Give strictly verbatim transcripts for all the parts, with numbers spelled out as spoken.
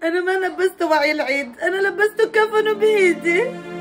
انا ما لبسته وعي العيد، انا لبسته كفنه بايدي.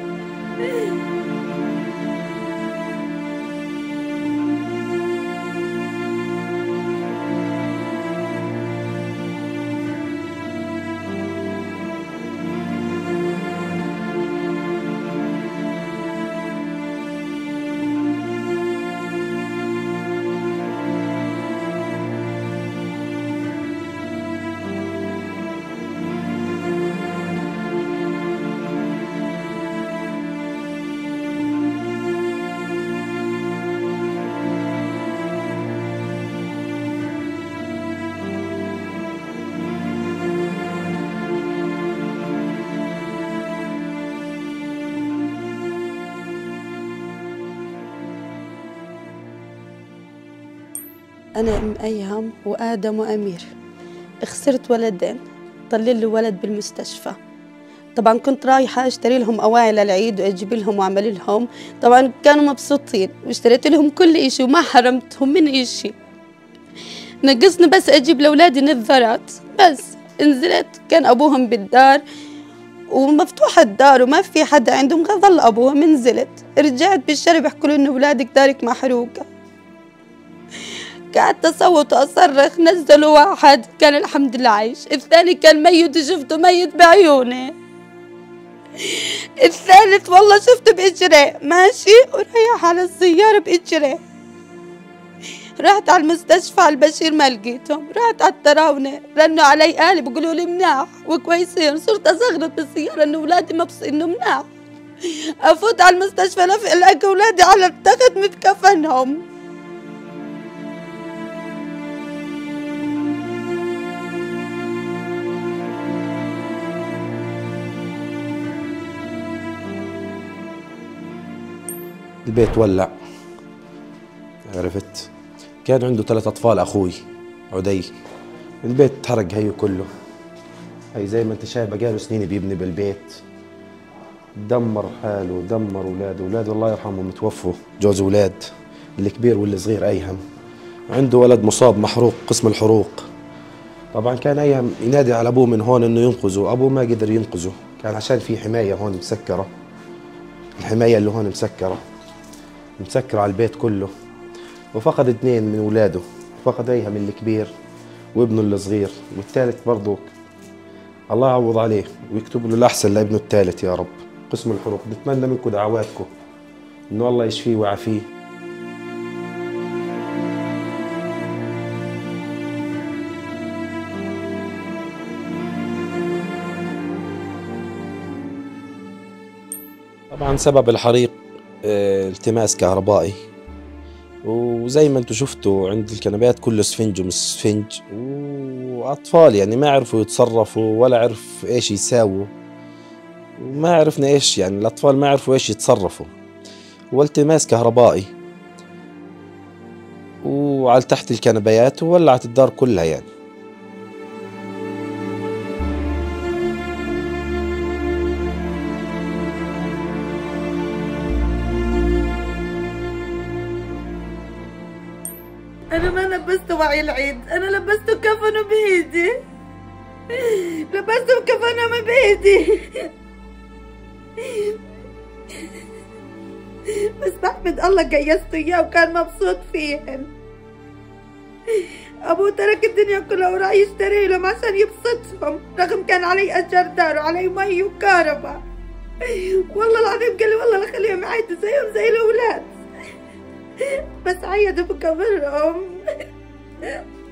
أنا أم أيهم وآدم وأمير، خسرت ولدين، ضل لي ولد بالمستشفى. طبعا كنت رايحة أشتري لهم أواعي للعيد وأجيب لهم وأعمل لهم، طبعا كانوا مبسوطين واشتريت لهم كل إشي وما حرمتهم من إشي. نقصني بس أجيب لأولادي نظارات بس. نزلت كان أبوهم بالدار ومفتوحة الدار وما في حدا عندهم، ظل أبوهم. نزلت رجعت بالشارع بيحكوا لي إنه أولادك دارك محروقة. قعدت أصوت وأصرخ. نزلوا واحد كان الحمد لله عايش، الثاني كان ميت وشفته ميت بعيوني، الثالث والله شفته بإجريه ماشي ورايح على السيارة بإجريه. رحت على المستشفى على البشير ما لقيتهم، رحت على التراونة رنوا علي أهلي بيقولوا لي مناح وكويسين. صرت أزغرط بالسيارة إنه أولادي مبسوط إنه مناح. أفوت على المستشفى ألاقي أولادي على التخت متكفنهم. البيت ولع، عرفت؟ كان عنده ثلاث أطفال أخوي عدي. البيت تحرق هي كله، هي زي ما أنت شايف بقاله سنين بيبني بالبيت. دمر حاله، دمر أولاده. أولاده الله يرحمهم متوفوا، جوز أولاد، الكبير واللي صغير أيهم. عنده ولد مصاب محروق قسم الحروق. طبعا كان أيهم ينادي على أبوه من هون إنه ينقذه، أبوه ما قدر ينقذه، كان عشان في حماية هون مسكرة. الحماية اللي هون مسكرة مسكر على البيت كله. وفقد اثنين من اولاده، فقد ايهم الكبير وابنه الصغير، والثالث برضه الله يعوض عليه ويكتب له الاحسن لابنه الثالث يا رب. قسم الحروق بتمنى منكم دعواتكم انه الله يشفيه ويعافيه. طبعا سبب الحريق التماس كهربائي، وزي ما انتم شفتوا عند الكنبات كله سفنج ومش سفنج، واطفال يعني ما عرفوا يتصرفوا ولا عرف ايش يساووا، وما عرفنا ايش يعني الاطفال ما عرفوا ايش يتصرفوا، والتماس كهربائي وعلى تحت الكنبيات وولعت الدار كلها يعني. أنا ما لبسته وعي العيد، أنا لبسته كفنه بإيدي، لبسته كفنه بإيدي. بس بحمد الله جيزته إياه وكان مبسوط فيهن. أبوه ترك الدنيا كلها وراح يشتري لهم عشان يبسطهم، رغم كان علي أجر دار وعلي مي وكهرباء. والله العظيم قال لي والله لخليهم يعيطوا زيهم زي الأولاد، بس عيدوا بكبرهم.